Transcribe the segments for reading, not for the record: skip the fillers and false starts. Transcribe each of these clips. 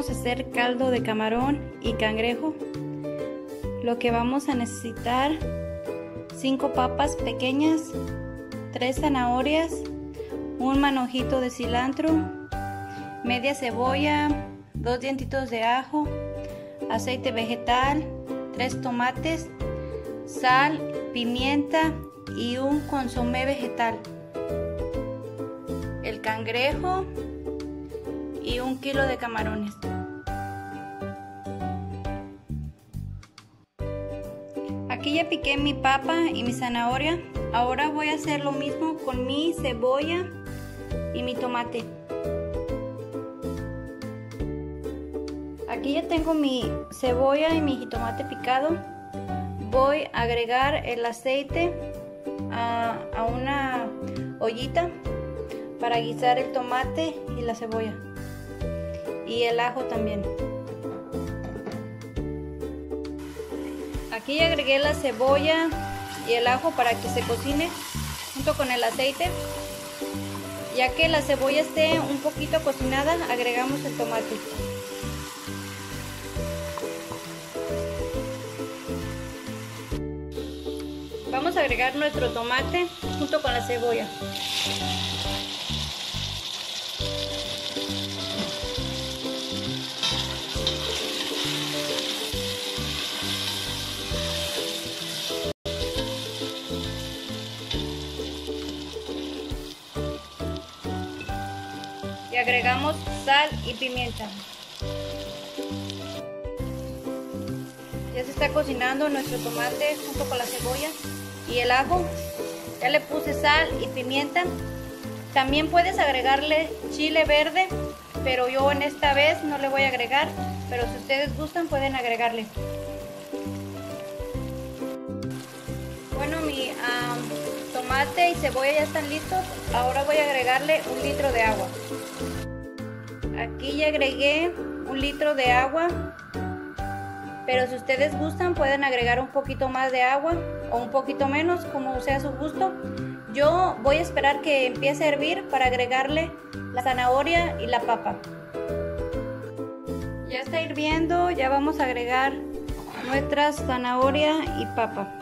vamos a hacer caldo de camarón y cangrejo. Lo que vamos a necesitar: 5 papas pequeñas, 3 zanahorias, un manojito de cilantro, media cebolla, 2 dientitos de ajo, aceite vegetal, 3 tomates, sal, pimienta y un consomé vegetal, el cangrejo y 1 kilo de camarones. Aquí ya piqué mi papa y mi zanahoria. Ahora voy a hacer lo mismo con mi cebolla y mi tomate. Aquí ya tengo mi cebolla y mi jitomate picado. Voy a agregar el aceite a una ollita para guisar el tomate y la cebolla, y el ajo también. Aquí ya agregué la cebolla y el ajo para que se cocine junto con el aceite. Ya que la cebolla esté un poquito cocinada, agregamos el tomate. Vamos a agregar nuestro tomate junto con la cebolla. Y agregamos sal y pimienta. Ya se está cocinando nuestro tomate junto con la cebolla y el ajo. Ya le puse sal y pimienta. También puedes agregarle chile verde, pero yo en esta vez no le voy a agregar, pero si ustedes gustan pueden agregarle. Bueno, mi tomate y cebolla ya están listos. Ahora voy a agregarle 1 litro de agua. Aquí ya agregué 1 litro de agua, pero si ustedes gustan pueden agregar un poquito más de agua o un poquito menos, como sea su gusto. Yo voy a esperar que empiece a hervir para agregarle la zanahoria y la papa. Ya está hirviendo, ya vamos a agregar nuestras zanahoria y papa.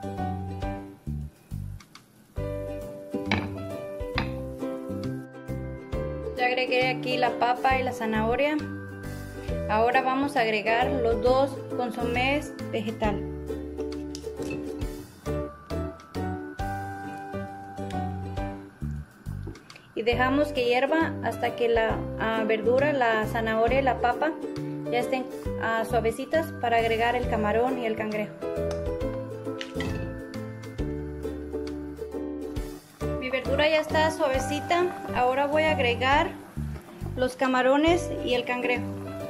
Ya agregué aquí la papa y la zanahoria. Ahora vamos a agregar los 2 consomés vegetal. Y dejamos que hierva hasta que la verdura, la zanahoria y la papa ya estén suavecitas para agregar el camarón y el cangrejo. Mi verdura ya está suavecita. Ahora voy a agregar los camarones y el cangrejo.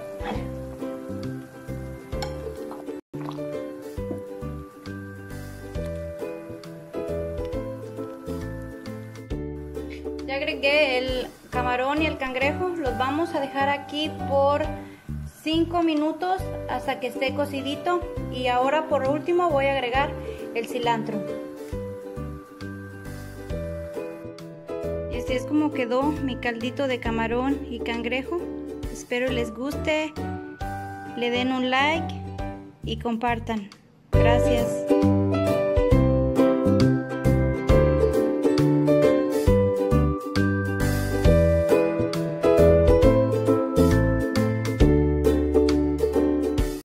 Ya agregué el camarón y el cangrejo. Los vamos a dejar aquí por 5 minutos hasta que esté cocidito. Y ahora por último voy a agregar el cilantro. Y así es como quedó mi caldito de camarón y cangrejo. Espero les guste, le den un like y compartan. Gracias.